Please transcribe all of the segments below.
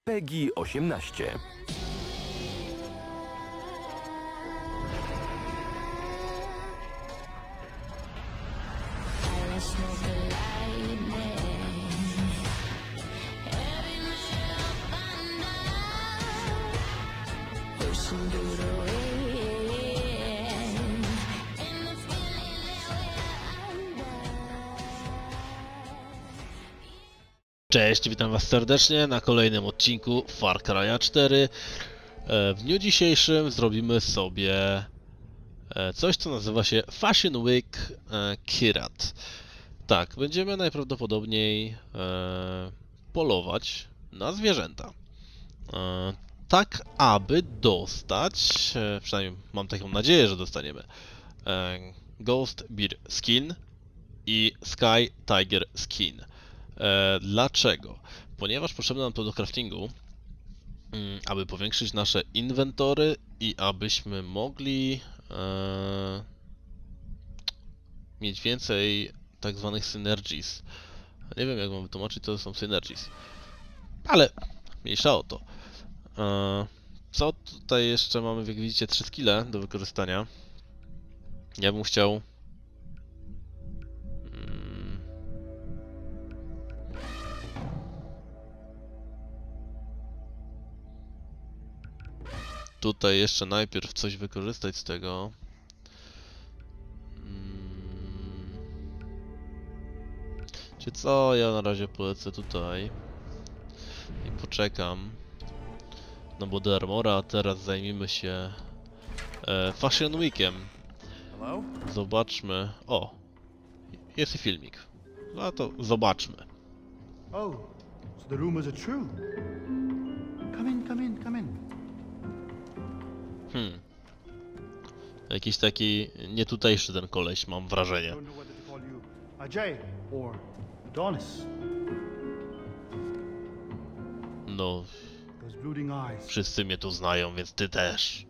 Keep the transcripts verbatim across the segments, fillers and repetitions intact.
PEGI osiemnaście. Cześć, witam was serdecznie na kolejnym odcinku Far Cry'a cztery. W dniu dzisiejszym zrobimy sobie coś, co nazywa się Fashion Week Kyrat. Tak, będziemy najprawdopodobniej polować na zwierzęta. Tak, aby dostać, przynajmniej mam taką nadzieję, że dostaniemy, Ghost Bear Skin i Sky Tiger Skin. E, dlaczego? Ponieważ potrzebne nam to do craftingu, mm, aby powiększyć nasze inwentory i abyśmy mogli e, mieć więcej tak zwanych synergies. Nie wiem, jak mam wytłumaczyć, co to są synergies, ale mniejsza o to. E, co tutaj jeszcze mamy? Jak widzicie, trzy skille do wykorzystania. Ja bym chciał tutaj jeszcze najpierw coś wykorzystać z tego. Hmm. Czy co? Ja na razie polecę tutaj i poczekam na Body Armora, a teraz zajmijmy się e, Fashion Weekiem. Zobaczmy. O! Jest i filmik. No to zobaczmy. Oh, so the rumors are true. Come in, come in, come in. Hmm. Jakiś taki nietutejszy ten koleś, mam wrażenie. Ajay or Adonis. No, wszyscy mnie tu znają, więc ty też.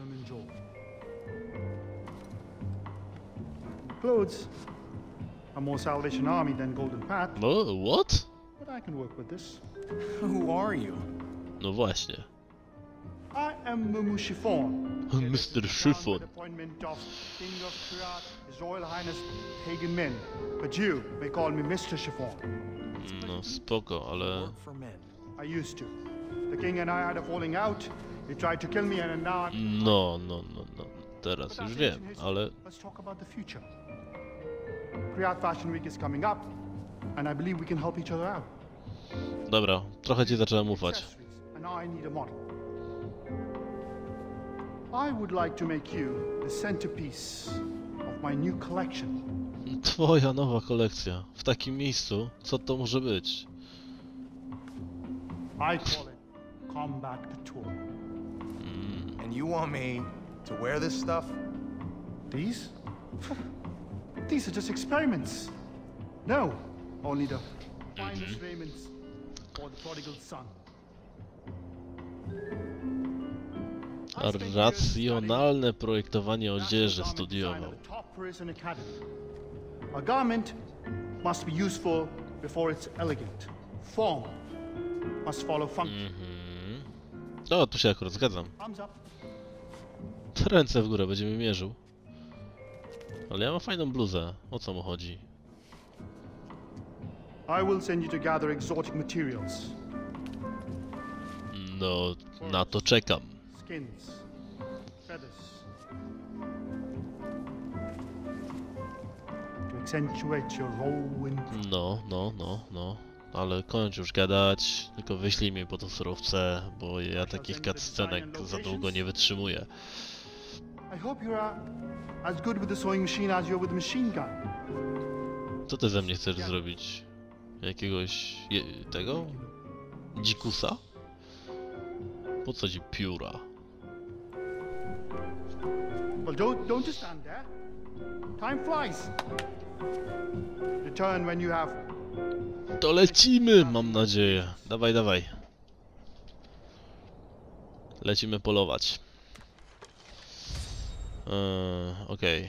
Clothes are more Salvation Army than Golden Path. No, what? But I can work with this. Who are you? No właśnie. I am Mumu Chiffon. mister Chiffon. Appointment of King of Kyrat, His Royal Highness Pagan Min. But you may call me mister Chiffon. No spoko, ale... I used to. The king and I had a falling out. He tried to kill me and now I'm... No, no, no, no. Teraz już wiem, ale... Let's talk about the future. Kyrat Fashion Week is coming up, and I believe we can help each other out. Dobra, trochę ci zacząłem ufać. And now I need a model. I would like to make you the centerpiece of my new collection. Twoja nowa kolekcja. W takim miejscu? Co to może być? I call it Combat Couture. Mm. And you want me to wear this stuff? These? These are just experiments. No, only the finest raiments for the prodigal son. Racjonalne projektowanie odzieży studiował. A garment must be useful before it's elegant. Form must follow function. Mhm. No, tu się akurat zgadzam. Ręce w górę, będziemy mierzył. Ale ja mam fajną bluzę. O co mu chodzi? I will send you to gather exotic materials. No, na to czekam. Skins, feathers. To accentuate your role in... No, no, no, no. Ale kończ już gadać, tylko wyślij mi po to surowce, bo ja takich cutscenek za długo nie wytrzymuję. I hope you're as good with the sewing machine as you're with the machine gun. Co ty ze mnie chcesz zrobić? Jakiegoś... Je, tego? Dzikusa? Po co ci pióra? Well, don't don't just stand there. Time flies. Return when you have... To lecimy, mam nadzieję. Dawaj, dawaj. Lecimy polować. Eee, okej.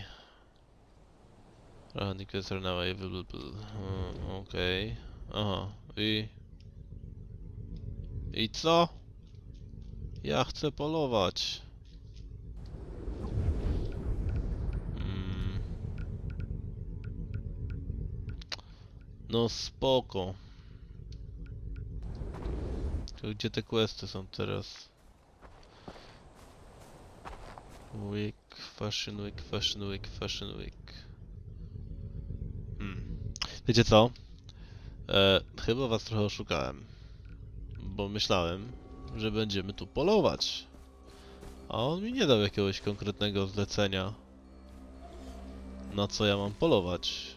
Radicals are now available. Eee, okej. Aha, i... I co? Ja chcę polować. Hmm. No spoko. To gdzie te questy są teraz? Week, Fashion Week, Fashion Week, Fashion Week. Hmm. Wiecie co? E, chyba was trochę oszukałem. Bo myślałem, że będziemy tu polować. A on mi nie dał jakiegoś konkretnego zlecenia. Na co ja mam polować.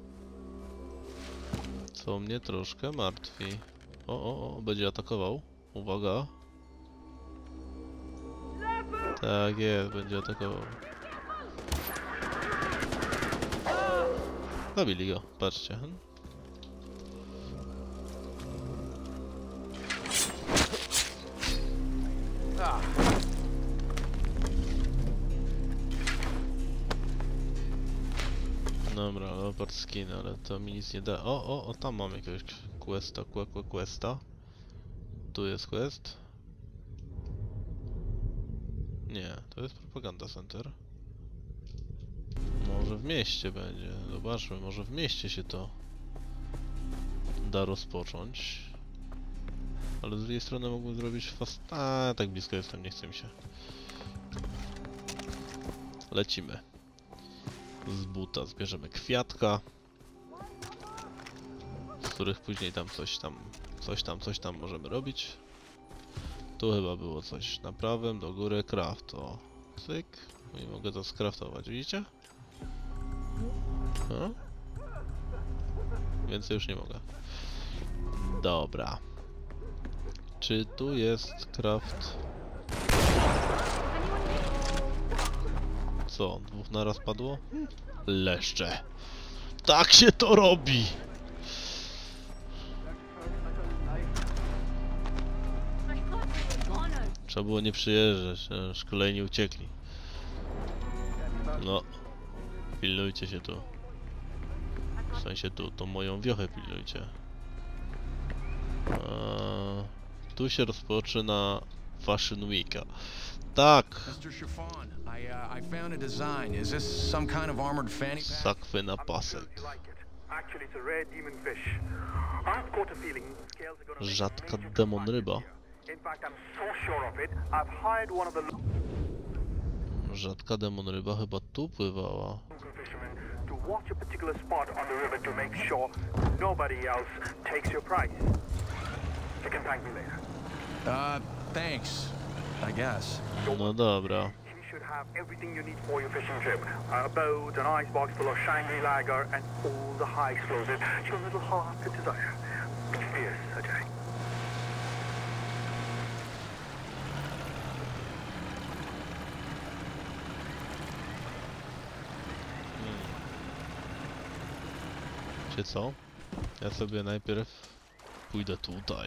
Co mnie troszkę martwi. O, o, o, będzie atakował. Uwaga. Tak jest, będzie atakował. Zabili go, patrzcie. Dobra, leopard skin, ale to mi nic nie da. O, o, o, tam mam jakiegoś questa, que, que, questa. Tu jest quest. Nie, to jest propaganda center. Może w mieście będzie. Zobaczmy, może w mieście się to da rozpocząć. Ale z drugiej strony mógłbym zrobić fast... A, tak blisko jestem, nie chce mi się. Lecimy. Z buta zbierzemy kwiatka, z których później tam coś tam, coś tam, coś tam możemy robić. Tu chyba było coś na prawym, do góry, craft, o, cyk. I mogę to skraftować, widzicie? No. Więcej już nie mogę. Dobra. Czy tu jest craft? Co? Dwóch naraz padło? Leszcze. Tak się to robi! Trzeba było nie przyjeżdżać, aż kolejni uciekli. No. Pilnujcie się tu. W sensie tu, to moją wiochę pilnujcie. Eee, tu się rozpoczyna Fashion Weeka. Tak! Mister Chiffon, I, uh, I found a design. Is this some kind of armored fanny pack? Sakwy na pasek. Actually, it's a rare demon fish. I've got a feeling scales are gonna make Rzadka major demon comeback ryba. this year. In fact, I'm so sure of it. I've hired one of the Rzadka demon ryba chyba tu pływała. local fishermen to watch a particular spot on the river to make sure nobody else takes your prize. You can thank me later. Uh, thanks. I guess. No dobra. You should have everything you need for your fishing trip. A boat, an icebox full of shiny lager, and all the high explosives your little heart could desire. Cheers, Ajay. Wiecie co? Ja sobie najpierw pójdę tutaj.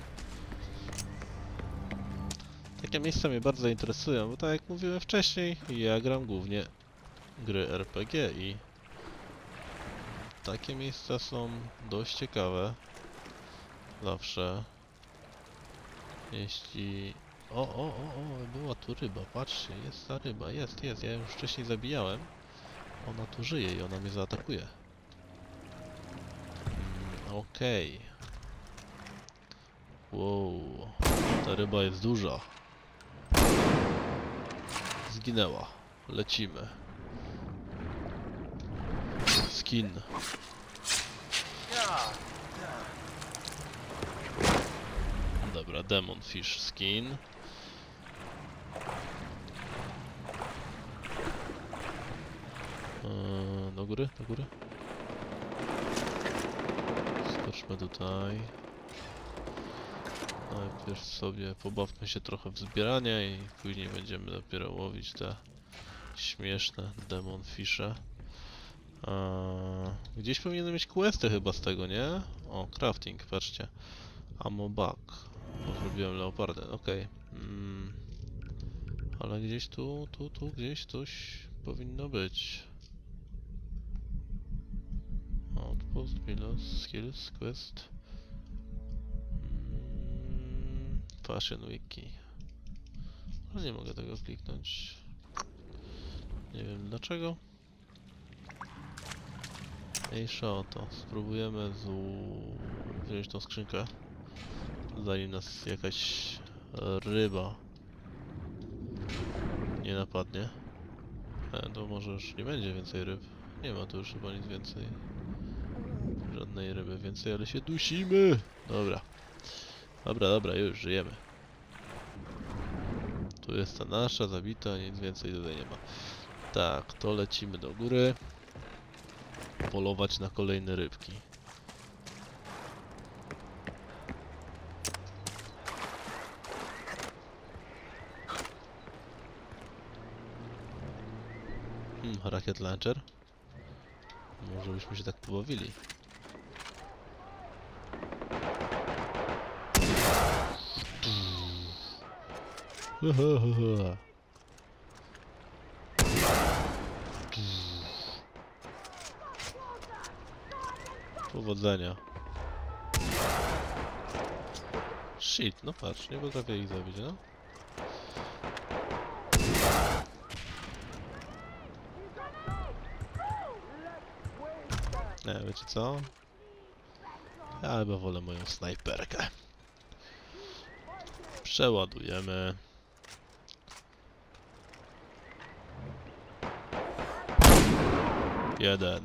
Takie miejsca mnie bardzo interesują, bo tak jak mówiłem wcześniej, ja gram głównie gry R P G i takie miejsca są dość ciekawe. Zawsze. Jeśli... O, o, o, o, była tu ryba, patrzcie, jest ta ryba, jest, jest, ja ją już wcześniej zabijałem. Ona tu żyje i ona mnie zaatakuje. Mm, okej. Wow, ta ryba jest duża. Zginęła. Lecimy. Skin. Dobra, Demon Fish Skin. Eee, do góry, do góry. Skoczmy tutaj. Najpierw sobie pobawmy się trochę w zbieranie i później będziemy dopiero łowić te śmieszne Demon Fishe. Eee, gdzieś powinienem mieć questy chyba z tego, nie? O, crafting, patrzcie. Ammo bug. Bo zrobiłem leopardę, okej. Okay. Mm. Ale gdzieś tu, tu, tu, gdzieś coś powinno być. Outpost, Milos, Skills, Quest. Mm. Fashion Wiki. No nie mogę tego kliknąć. Nie wiem dlaczego. Mniejsza o to. Spróbujemy z... wziąć tą skrzynkę. Zanim nas jakaś ryba nie napadnie. E, to może już nie będzie więcej ryb. Nie ma tu już chyba nic więcej. Żadnej ryby więcej, ale się dusimy! Dobra. Dobra, dobra, już żyjemy. Tu jest ta nasza zabita, nic więcej tutaj nie ma. Tak, to lecimy do góry. Polować na kolejne rybki. Hmm, rakiet launcher. Może byśmy się tak pobawili. Powodzenia. Shit, no patrz, nie potrafię ich zabić, no. Nie, wiecie co? Ja chyba wolę moją snajperkę. Przeładujemy. Jeden.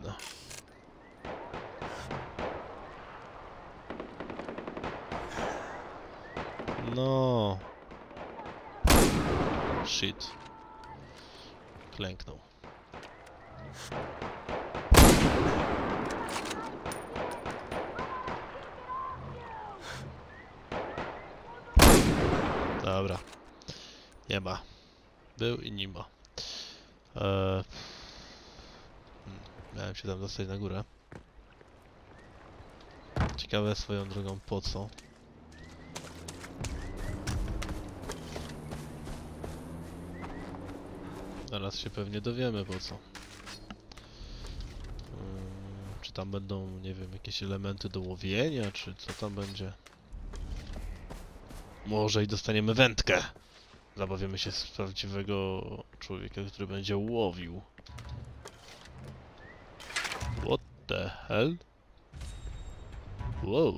No. Shit. Klęknął. Dobra. Nie ma. Był i nie ma. Eee... Hmm. Miałem się tam dostać na górę. Ciekawe swoją drogą po co. Zaraz się pewnie dowiemy po co. Hmm, czy tam będą, nie wiem, jakieś elementy do łowienia, czy co tam będzie? Może i dostaniemy wędkę. Zabawimy się z prawdziwego człowieka, który będzie łowił. What the hell? Wow.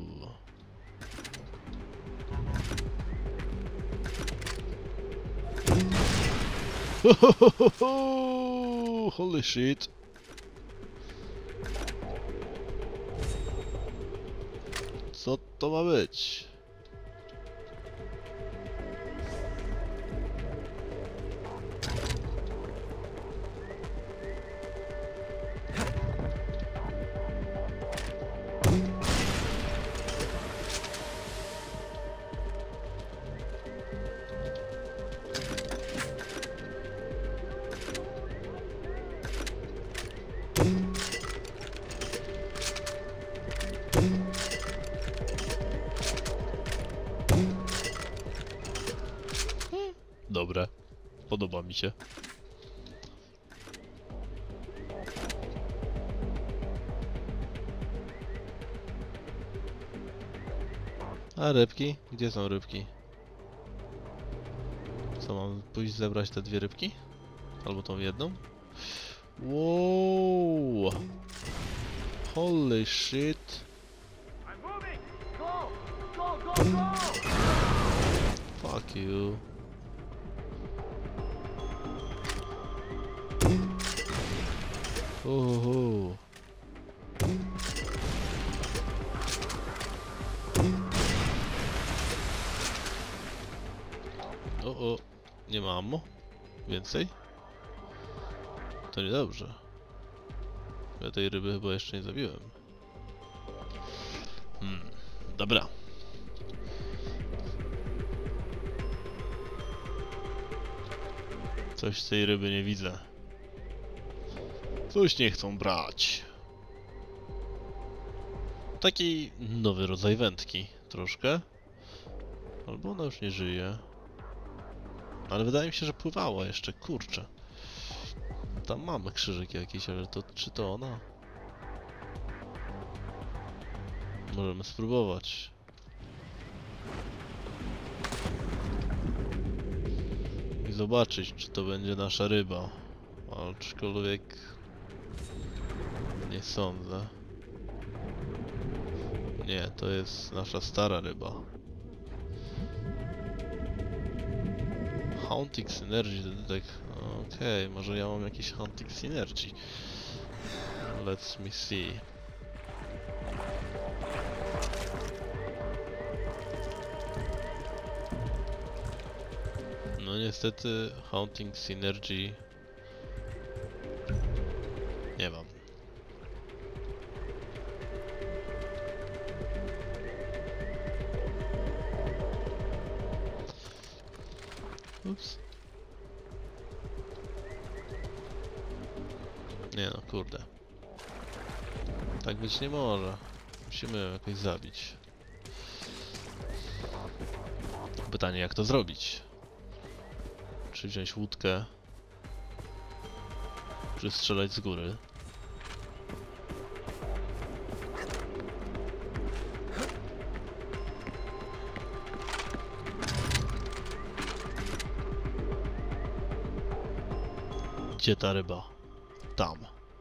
Holy shit. Co to ma być? Dobre. Podoba mi się. A rybki? Gdzie są rybki? Co, mam pójść zebrać te dwie rybki? Albo tą jedną? Wow! Holy shit! Fuck you. Uhu. O, o, nie ma ammo? Więcej? To niedobrze. Ja tej ryby chyba jeszcze nie zabiłem. Hmm, dobra. Coś z tej ryby nie widzę. Coś nie chcą brać. Taki nowy rodzaj wędki, troszkę. Albo ona już nie żyje. Ale wydaje mi się, że pływała jeszcze, kurczę. Tam mamy krzyżyk jakiś, ale to czy to ona? Możemy spróbować. zobaczyć, czy to będzie nasza ryba. Aczkolwiek... nie sądzę. Nie, to jest nasza stara ryba. Hunting Synergy, tak. Okej, okay, może ja mam jakiś Hunting Synergy. Let's me see. No niestety Hunting Synergy nie mam. Ups. Nie no, kurde. Tak być nie może. Musimy ją jakoś zabić. Pytanie, jak to zrobić? Czy wziąć łódkę? Czy strzelać z góry? Gdzie ta ryba? Tam.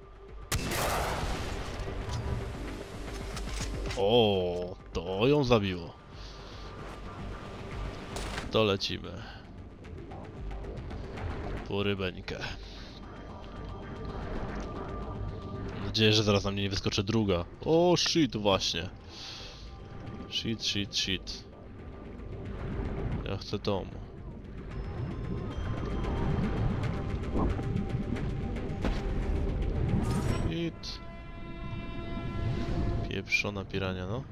O, to ją zabiło. To lecimy. Po rybeńkę. Mam nadzieję, że zaraz na mnie nie wyskoczy druga. O, shit, właśnie. Shit, shit, shit. Ja chcę tą. Shit. Pieprzona pirania, no.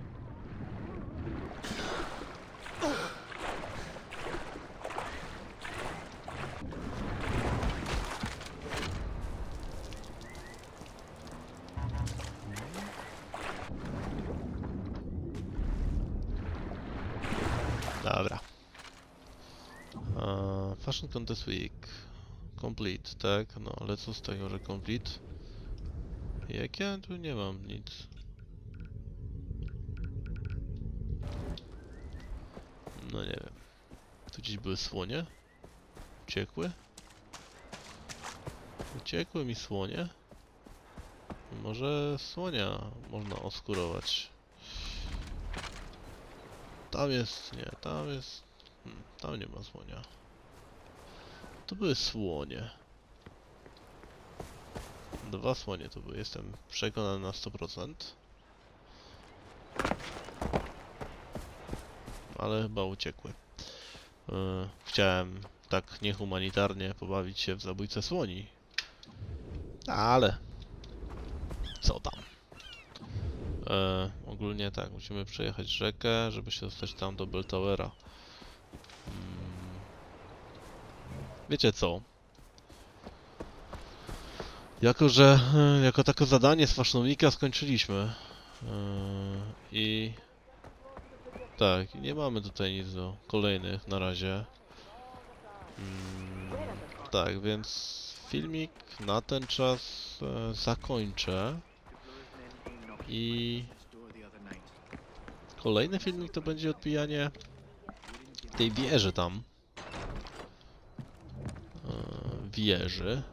Dobra. Uh, fashion Contest Week. Complete, tak? No ale co z tego, że complete? Jak ja tu nie mam nic. No nie wiem. Tu gdzieś były słonie? Uciekły? Uciekły mi słonie? Może słonia można oskurować. Tam jest, nie, tam jest... Hmm, tam nie ma słonia. To były słonie. Dwa słonie to były, jestem przekonany na sto procent. Ale chyba uciekły. Yy, chciałem tak niehumanitarnie pobawić się w zabójcę słoni. Ale... co tam? Yy, ogólnie tak, musimy przejechać rzekę, żeby się dostać tam do Bell Towera. Yy. Wiecie co? Jako, że yy, jako takie zadanie z Fashion Weeka skończyliśmy. Yy, I... tak, nie mamy tutaj nic do kolejnych na razie. Mm, tak, więc filmik na ten czas e, zakończę. I kolejny filmik to będzie odbijanie tej wieży tam. E, wieży.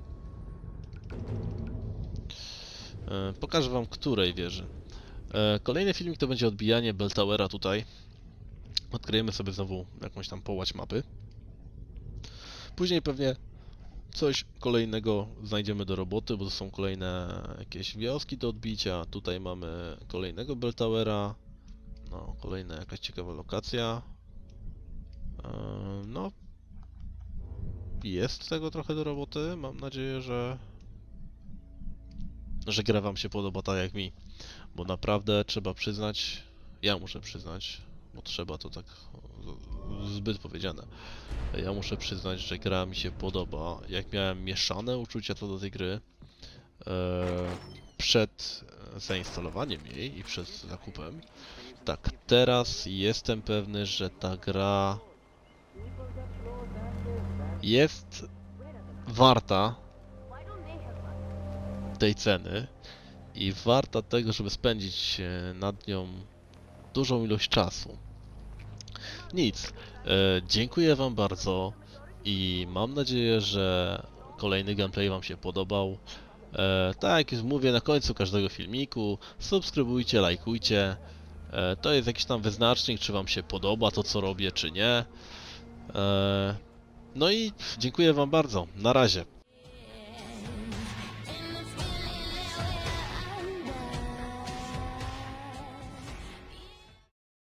E, pokażę wam, której wieży. E, kolejny filmik to będzie odbijanie Bell Towera tutaj. Odkryjemy sobie znowu jakąś tam połać mapy. Później pewnie coś kolejnego znajdziemy do roboty, bo to są kolejne jakieś wioski do odbicia. Tutaj mamy kolejnego Bell Towera. No, kolejna jakaś ciekawa lokacja. Eee, no, jest tego trochę do roboty. Mam nadzieję, że że gra wam się podoba tak jak mi. Bo naprawdę trzeba przyznać, ja muszę przyznać, bo trzeba to tak zbyt powiedziane. Ja muszę przyznać, że gra mi się podoba. Jak miałem mieszane uczucia co do tej gry e, przed zainstalowaniem jej i przed zakupem, tak teraz jestem pewny, że ta gra jest warta tej ceny i warta tego, żeby spędzić nad nią dużą ilość czasu. Nic. E, dziękuję wam bardzo i mam nadzieję, że kolejny gameplay Wam się podobał. E, tak jak mówię na końcu każdego filmiku, subskrybujcie, lajkujcie. E, to jest jakiś tam wyznacznik, czy Wam się podoba to, co robię, czy nie. E, no i dziękuję Wam bardzo. Na razie.